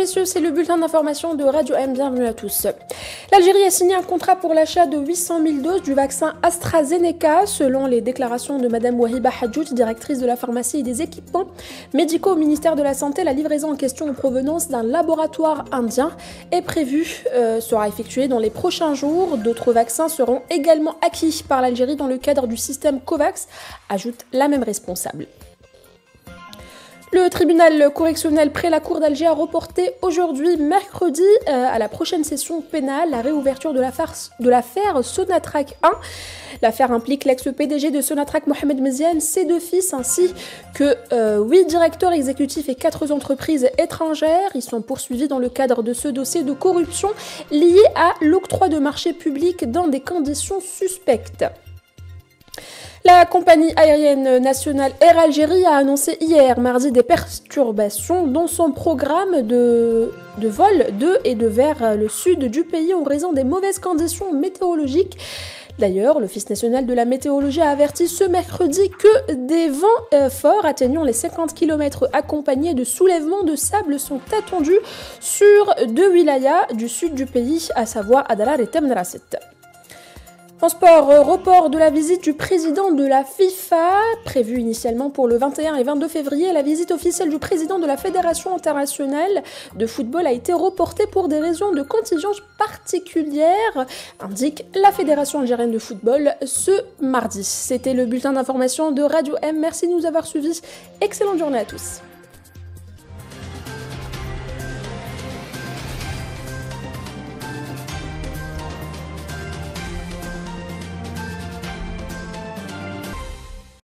messieurs, c'est le bulletin d'information de Radio M. Bienvenue à tous. L'Algérie a signé un contrat pour l'achat de 800 000 doses du vaccin AstraZeneca, selon les déclarations de Madame Wahiba Hadjout, directrice de la pharmacie et des équipements médicaux au ministère de la Santé. La livraison en question en provenance d'un laboratoire indien est prévue, sera effectuée dans les prochains jours. D'autres vaccins seront également acquis par l'Algérie dans le cadre du système COVAX, ajoute la même responsable. Le tribunal correctionnel près la cour d'Alger a reporté aujourd'hui, mercredi, à la prochaine session pénale, la réouverture de l'affaire Sonatrach 1. L'affaire implique l'ex-PDG de Sonatrach, Mohamed Meziane, ses 2 fils, ainsi que 8 directeurs exécutifs et 4 entreprises étrangères. Ils sont poursuivis dans le cadre de ce dossier de corruption lié à l'octroi de marchés publics dans des conditions suspectes. La compagnie aérienne nationale Air Algérie a annoncé hier, mardi, des perturbations dans son programme de vol de et de vers le sud du pays en raison des mauvaises conditions météorologiques. D'ailleurs, l'Office national de la météorologie a averti ce mercredi que des vents forts atteignant les 50 km accompagnés de soulèvements de sable sont attendus sur 2 wilayas du sud du pays, à savoir Adalar et Temnaraset. En sport, report de la visite du président de la FIFA, prévue initialement pour le 21 et 22 février. La visite officielle du président de la Fédération internationale de football a été reportée pour des raisons de contingence particulières, indique la Fédération algérienne de football ce mardi. C'était le bulletin d'information de Radio M. Merci de nous avoir suivis. Excellente journée à tous.